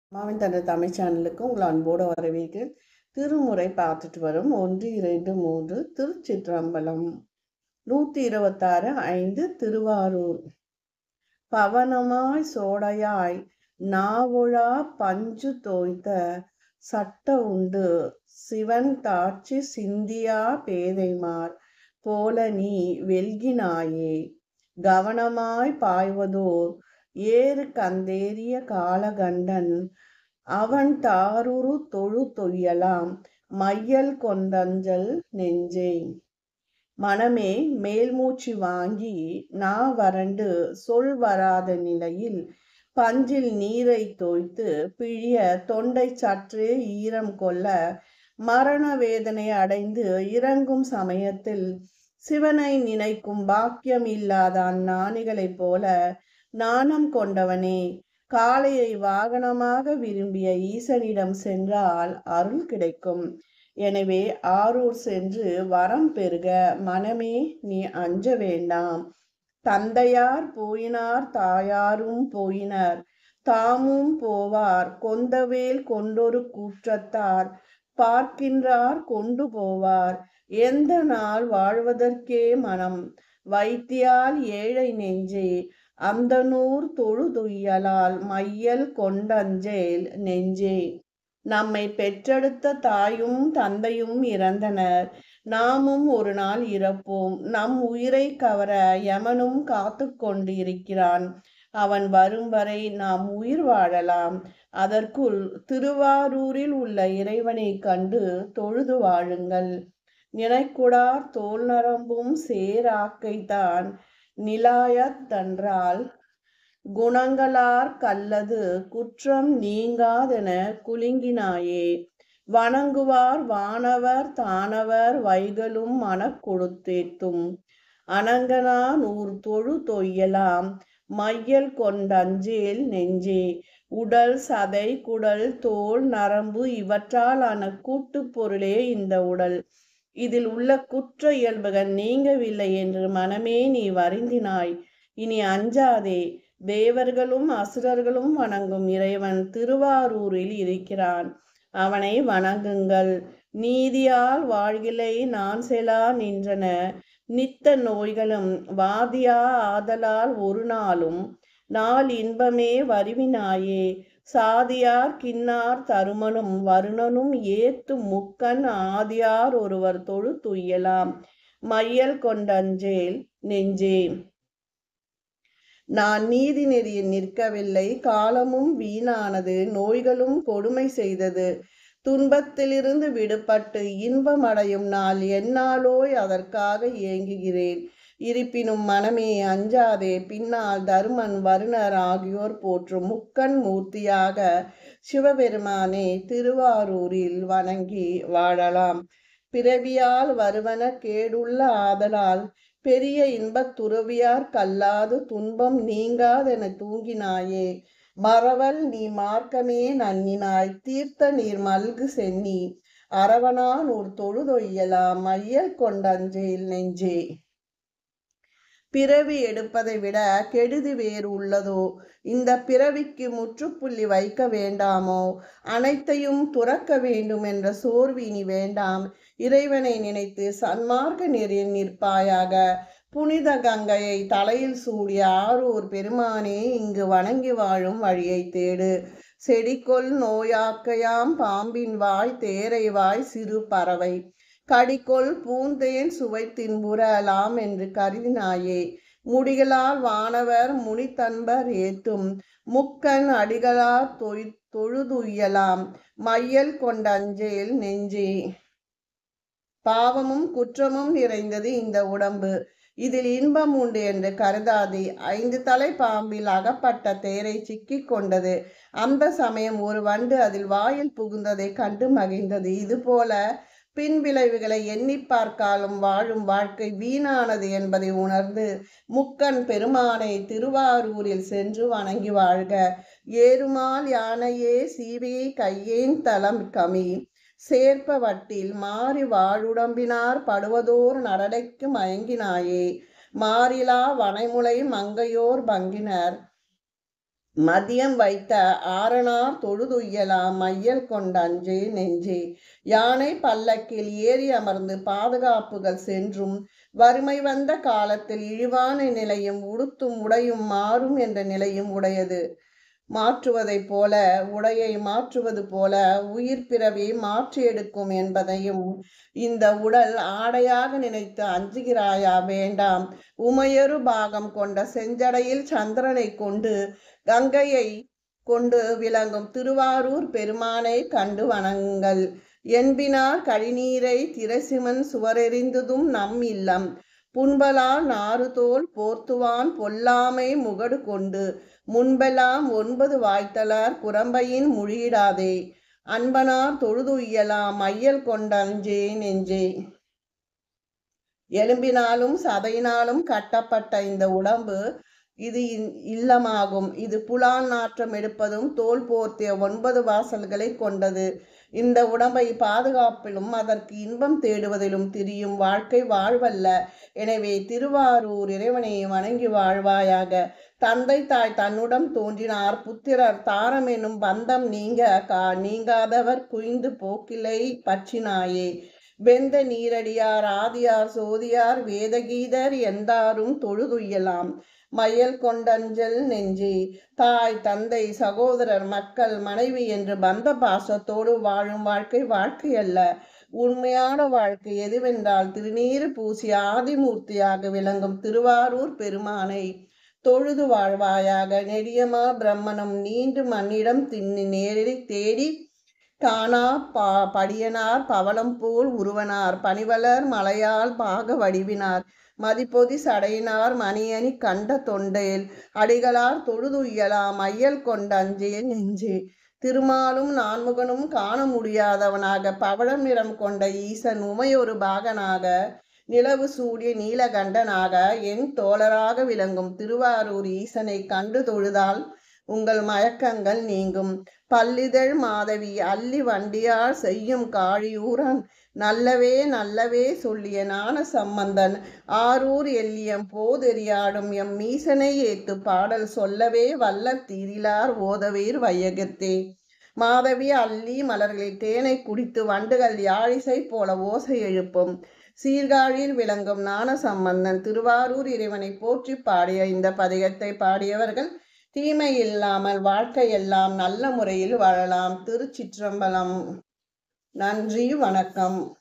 அம்மாவின் தந்தை தமிழ் சேனலுக்கு உங்களை அன்போடு வரவேற்கிறேன். திருமுறை பார்த்துட்டு வரும் 1, 2, 3 திருச்சிற்றம்பலம் 126:5 திருவாரூர். பவனமாய் சோடையாய் நாவொழா பஞ்சு தோய்த்த சட்ட உண்டு சிவன் தாட்சி சிந்தியா பேதைமார் போல நீ வெல்கினாயே. கவனமாய் பாய்வதோர் ஏறு கந்தேறிய காலகண்டன் அவன் தாருரு தொழு தொய்யலாம் மையல் கொண்டஞ்சல் நெஞ்சே. மனமே மேல்மூச்சு வாங்கி நா வறண்டு சொல் வராத நிலையில் பஞ்சில் நீரை தோய்த்து பிழிய தொண்டை சற்றே ஈரம் கொள்ள மரண வேதனை அடைந்து இறங்கும் சமயத்தில் சிவனை நினைக்கும் பாக்கியம் இல்லாத அந்நாணிகளைப் போல நாணம் கொண்டவனே, காளையை வாகனமாக விரும்பிய ஈசனிடம் சென்றால் அருள் கிடைக்கும். எனவே ஆரூர் சென்று வரம் பெறுக. மனமே நீ அஞ்ச வேண்டாம். தந்தையார் போயினார் தாயாரும் போயினர் தாமும் போவார் கொந்தவேல் கொண்டொரு கூற்றத்தார் பார்க்கின்றார் கொண்டு போவார் எந்த நாள் வாழ்வதற்கே மனம் வைத்தியால் ஏழை நெஞ்சே. அந்த நூர் தொழுதுய்யலால் மையல் கொண்டஞ்சேல் நெஞ்சே. நம்மை பெற்றெடுத்த தாயும் தந்தையும் இறந்தனர். நாமும் ஒரு நாள் இறப்போம். நம் உயிரை கவர யமனும் காத்து கொண்டு இருக்கிறான். அவன் வரும் வரை நாம் உயிர் வாழலாம். அதற்குள் திருவாரூரில் உள்ள இறைவனை கண்டு தொழுது வாழுங்கள். நினைக்குடார் தோல் நரம்பும் சேராக்கைத்தான் நிலாயத்தன்றால் குணங்களார் கல்லது குற்றம் நீங்காதென குலுங்கினாயே. வணங்குவார் வானவர் தானவர் வைகளும் மனக்கொடுத்தேத்தும் அனங்கனா நூர் தொழு தொய்யலாம் மையல் கொண்டஞ்சேல் நெஞ்சே. உடல் சதை குடல் தோல் நரம்பு இவற்றால் ஆன கூட்டு பொருளே இந்த உடல். இதில் உள்ள குற்ற இயல்புகள் நீங்கவில்லை என்று மனமே நீ வருந்தினாய். இனி அஞ்சாதே. தேவர்களும் அசுரர்களும் வணங்கும் இறைவன் திருவாரூரில் இருக்கிறான். அவனை வணங்குங்கள். நீதியால் வாழ்கிலை நான் செலா நின்றன நித்த நோய்களும் வாதியா ஆதலால் ஒரு நாளும் நாள் இன்பமே வருவினாயே. சாதியார் கின்னார் தருமனும் வருணனும் ஏத்து முக்கன் ஆதியார் ஒருவர் தொழு துய்யலாம் மையல் கொண்டஞ்சேல் நெஞ்சே. நான் நீதி நெறியில் நிற்கவில்லை. காலமும் வீணானது. நோய்களும் கொடுமை செய்தது. துன்பத்திலிருந்து விடுபட்டு இன்பமடையும் நாள் எந்நாளோய் அதற்காக ஏங்குகிறேன். இருப்பினும் மனமே அஞ்சாதே. பின்னால் தருமன் வருணர் ஆகியோர் போற்றும் முக்கண் மூர்த்தியாக சிவபெருமானே திருவாரூரில் வணங்கி வாழலாம். பிறவியால் வருவன கேடுள்ள ஆதலால் பெரிய இன்பத் துறவியார் கல்லாது துன்பம் நீங்காதென தூங்கினாயே. மறவல் நீ மார்க்கமே நன்னினாய் தீர்த்த நீர் மல்கு சென்னி அரவணான் ஒரு தொழுதொய்யலாம் மையல் கொண்டஞ்சேல் நெஞ்சே. பிறவி எடுப்பதை விட கெடுதி வேறு உள்ளதோ? இந்த பிறவிக்கு முற்றுப்புள்ளி வைக்க வேண்டாமோ? அனைத்தையும் துறக்க வேண்டும் என்ற சோர்வு இனி வேண்டாம். இறைவனை நினைத்து சன்மார்க்க நெறியில் நிற்பாயாக. புனித கங்கையை தலையில் சூடிய ஆரூர் பெருமானே, இங்கு வணங்கி வாழும் வழியை தேடு. செடிகொள் நோயாக்கையாம் பாம்பின் வாய் தேரை வாய் சிறு பறவை கடிகொள் பூந்தேன் சுவை தின்புறலாம் என்று கருதினாயே. முடிகளால் வானவர் முனித்தன்பர் ஏத்தும் முக்கன் அடிகளால் தொழுதுய்யலாம் மையல் கொண்டஞ்சேல் நெஞ்சே. பாவமும் குற்றமும் நிறைந்தது இந்த உடம்பு. இதில் இன்பம் உண்டு என்று கருதாதே. 5 தலை பாம்பில் அகப்பட்ட தேரை சிக்கிக் கொண்டது. அந்த சமயம் ஒரு வண்டு அதில் வாயில் புகுந்ததை கண்டு மகிழ்ந்தது. இதுபோல பின் விளைவுகளை எண்ணி பார்க்காலும் வாழும் வாழ்க்கை வீணானது என்பதை உணர்ந்து முக்கன் பெருமானை திருவாரூரில் சென்று வணங்கி வாழ்க. ஏறுமால் யானையே சீவையை கையேன் தலம் கமி சேர்ப்ப வட்டில் மாறி வாழுடம்பினார் படுவதோர் நடடைக்கு மயங்கினாயே. மாறிலா வனைமுலை மங்கையோர் பங்கினர் மதியம் வைத்த ஆரணார் தொழுதுய்யலாம் மையல் கொண்ட அஞ்சே நெஞ்சே. யானை பல்லக்கில் ஏறி அமர்ந்து பாதுகாப்புகள் சென்றும் வறுமை வந்த காலத்தில் இழிவான நிலையும் உடுத்தும் உடையும் மாறும் என்ற நிலையும் உடையது. மாற்றுவதைப் போல உடையை மாற்றுவது போல உயிர் பிறவி மாற்றி எடுக்கும் என்பதையும் இந்த உடல் ஆடையாக நினைத்து அஞ்சுகிறாயா? வேண்டாம். உமையொரு பாகம் கொண்ட செஞ்சடையில் சந்திரனை கொண்டு கங்கையை கொண்டு விளங்கும் திருவாரூர் பெருமானை கண்டு வணங்கள். என்பினார் கழிநீரை திரைசிமன் சுவரெறிந்ததும் நம் இல்லம் புண்பலால் நாறுதோல் போர்த்துவான் பொல்லாமை முகடு கொண்டு முன்பெல்லாம் 9 வாய்த்தலார் குரம்பையின் முழியிடாதே. அன்பனார் தொழுதுய்யலாம் மையல் கொண்ட அஞ்சே நெஞ்சே. எலும்பினாலும் சதையினாலும் கட்டப்பட்ட இந்த உடம்பு இது இல்லமாகும். இது புலால் நாற்றம் எடுப்பதும் தோல் போர்த்திய 9 வாசல்களை கொண்டது. இந்த உடம்பை பாதுகாப்பிலும் அதற்கு இன்பம் தேடுவதிலும் திரியும் வாழ்க்கை வாழ்வல்ல. எனவே திருவாரூர் இறைவனை வணங்கி வாழ்வாயாக. தந்தை தாய் தன்னுடன் தோன்றினார் புத்திரர் தாரம் எனும் பந்தம் நீங்காதவர் குய்ந்து போக்கிலை பற்றினாயே. வெந்த நீரடியார் ஆதியார் சோதியார் வேதகீதர் எந்தாரும் தொழுதுய்யலாம் மையல் கொண்டஞ்சல் நெஞ்சே. தாய் தந்தை சகோதரர் மக்கள் மனைவி என்று பந்த பாசத்தோடு வாழும் வாழ்க்கை வாழ்க்கை அல்ல. உண்மையான வாழ்க்கை எதுவென்றால் திருநீறு பூசி ஆதிமூர்த்தியாக விளங்கும் திருவாரூர் பெருமானை தொழுது வாழ்வாயாக. நெடியமா பிரம்மணம் நீண்டு மண்ணிடம் திண்ணி நேரில் தேடி காணா படியனார் பவளம் போல் உருவனார் பனிவளர் மலையால் பாக வடிவினார் மதிப்பொதி சடையினார் மணியணி கண்ட தொண்டையில் அடிகளார் தொழுதுய்யலாம் மையல் கொண்ட அஞ்சேல் நெஞ்சே. திருமாலும் நான்முகனும் காண முடியாதவனாக பவளம் நிறம் கொண்ட ஈசன் உமையொரு பாகனாக நிலவு சூடிய நீலகண்டனாக என் தோழராக விளங்கும் திருவாரூர் ஈசனை கண்டு தொழுதால் உங்கள் மயக்கங்கள் நீங்கும். பல்லிதழ் மாதவி அள்ளி வண்டியார் செய்யும் காழியூரன் நல்லவே நல்லவே சொல்லிய ஞான சம்பந்தன் ஆரூர் எல்லியம் போதெறியாடும் எம் மீசனை ஏத்து பாடல் சொல்லவே வல்ல தீரிலார் ஓதவேர் வையகத்தே. மாதவி அள்ளி மலர்களில் தேனை குடித்து வண்டுகள் யாழிசை போல ஓசை எழுப்பும் சீர்காழியில் விளங்கும் ஞான சம்பந்தன் திருவாரூர் இறைவனை போற்றி பாடிய இந்த பதிகத்தை பாடியவர்கள் தீமை இல்லாமல் வாழ்க்கையெல்லாம் நல்ல முறையில் வாழலாம். திருச்சிற்றம்பலம். நன்றி, வணக்கம்.